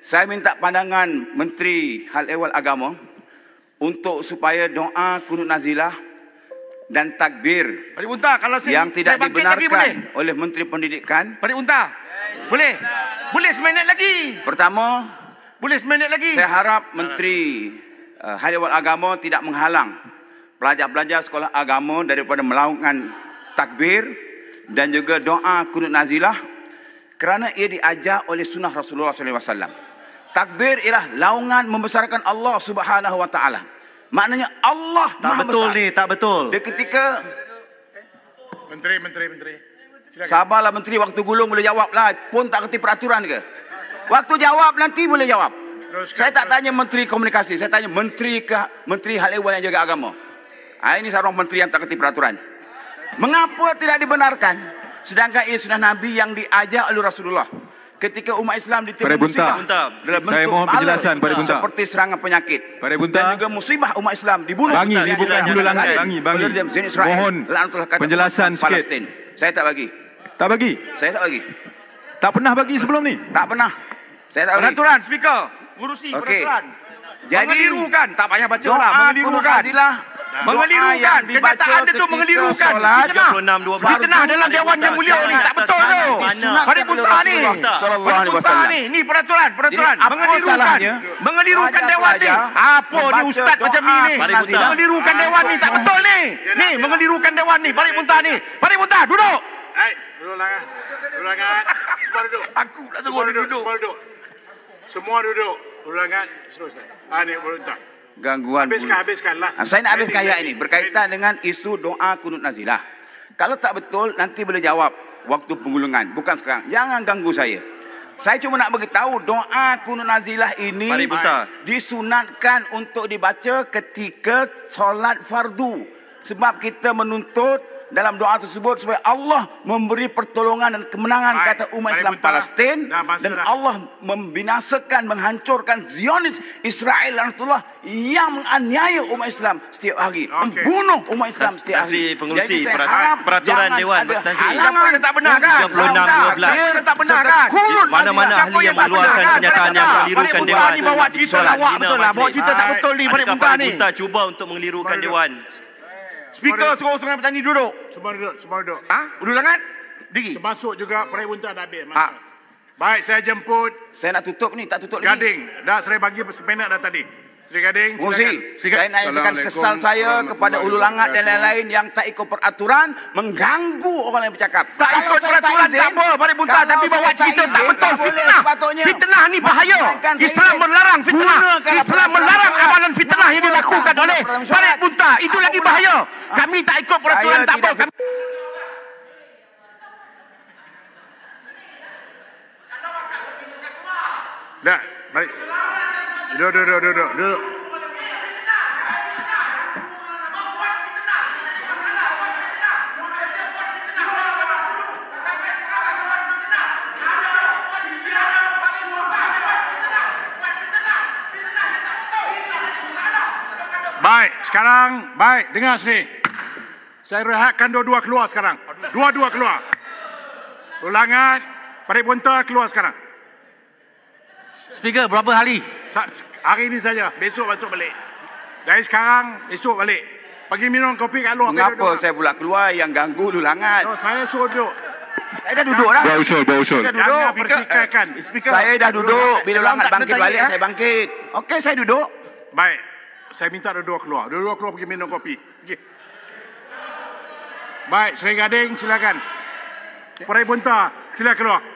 Saya minta pandangan Menteri Hal Ehwal Agama untuk supaya doa kunut nazilah dan takbir Pak Unta, kalau yang tidak saya dibenarkan oleh Menteri Pendidikan. Pak Unta, boleh seminit lagi. Pertama, boleh seminit lagi. Saya harap Menteri Hal Ehwal Agama tidak menghalang pelajar-pelajar sekolah agama daripada melakukan takbir dan juga doa kunut nazilah kerana ia diajar oleh sunnah Rasulullah SAW. Takbir ialah laungan membesarkan Allah Subhanahu Wa Taala. Maknanya Allah Maha besar. Tak betul. Dia ketika Menteri. Silakan. sabarlah Menteri, waktu gulung boleh jawab lah. Pun tak kerti peraturan ke? Waktu jawab nanti boleh jawab. Saya tak tanya Menteri Komunikasi, saya tanya Menteri Hal Ehwal yang jaga agama. Ini seorang menteri yang tak kerti peraturan. Mengapa tidak dibenarkan? Sedangkan ia sunnah Nabi yang diajar oleh Rasulullah. Ketika umat Islam ditimpa musibah dalam bentuk saya mohon penjelasan pada Bunta. Seperti serangan penyakit. Pada Bunta. Dan juga musibah umat Islam dibunuh. Bangi, ini bukan hulu langit. Bangi. Mohon penjelasan sikit. Saya tak bagi. Tak bagi? Saya tak bagi. Tak pernah bagi sebelum ni? Tak pernah. Saya tak bagi. Peraturan, speaker. Ngurusi peraturan. Jadi, mengelirukan. Tak payah baca lah. Mengelirukan. Mengelirukan. Kenyataan dia tu mengelirukan. Fitnah dalam Dewan Yang Mulia ni. Tak betul tu. Hari Bunta ni. Hari Bunta ni. Ni peraturan. Mengelirukan Dewan ni. Apa ni ustaz macam ni? Mengelirukan Dewan ni. Tak betul ni. Ni mengelirukan Dewan ni. Hari Bunta ni. Hari Bunta duduk. Duduk langat. Semua duduk. Aku nak suruh dia duduk. Semua duduk. Ulangan. Selesai. Ni Bunta. Gangguan. Habiskanlah. Saya nak habiskan ayat ini berkaitan dengan isu doa kunut nazilah. Kalau tak betul nanti boleh jawab waktu penggulungan, bukan sekarang. Jangan ganggu saya. Saya cuma nak beritahu doa kunut nazilah ini disunatkan untuk dibaca ketika solat fardu. Sebab kita menuntut dalam doa tersebut supaya Allah memberi pertolongan dan kemenangan kata umat Islam Palestin dan Allah membinasakan, menghancurkan Zionis Israel lanatullah yang menganiaya umat Islam setiap hari, membunuh umat Islam setiap hari. Pengurusi Jadi peraturan Dewan Siapa yang tak benar kan? 36-12. Siapa yang tak benar kan? Mana-mana ahli yang mengeluarkan kenyataan yang mengelirukan Dewan. Ni bawa cerita lawak betul lah. Bawa cerita tak betul ni. Pada Bunta ni. Bunta cuba untuk mengelirukan Dewan. Speaker suruh Sungai Petani duduk. Semua duduk. Duduk sangat? Diri. Termasuk juga Peri Bunta dah habis. Baik, saya jemput. Saya nak tutup ni, tak tutup Gading. Dah saya bagi sepenak dah tadi. Sri Gading, saya nak nyatakan kesal saya kepada Ulu Langat dan lain-lain yang tak ikut peraturan, mengganggu orang yang bercakap. Tak ikut peraturan tak apa, Pari Bunta, tapi bawa cerita tak betul. Fitnah ni bahaya. Islam melarang fitnah. Islam melarang amalan fitnah yang dilakukan oleh Pari Bunta. Itu lagi bahaya. Kami tak ikut peraturan tak apa. Dah, baik. Duduk. Baik, sekarang, dengar sini. Saya rehatkan dua-dua keluar sekarang. Dua-dua keluar. Ulangan, Pari Bunta keluar sekarang. Speaker, berapa hari? Hari ini saja, besok masuk balik. Dari sekarang, esok balik. Pergi minum kopi kat luar. Mengapa saya pula keluar yang ganggu Ulu Langat? Saya suruh duduk. Saya dah duduk dah. Bawa usul. Jangan pertikaikan. Saya dah duduk. Bila Ulu Langat bangkit balik, saya bangkit. Okey, saya duduk. Baik. Saya minta dua-dua keluar. Dua-dua keluar pergi minum kopi. Pergi. Baik, Sri Gading silakan. Peri Bunta, sila keluar.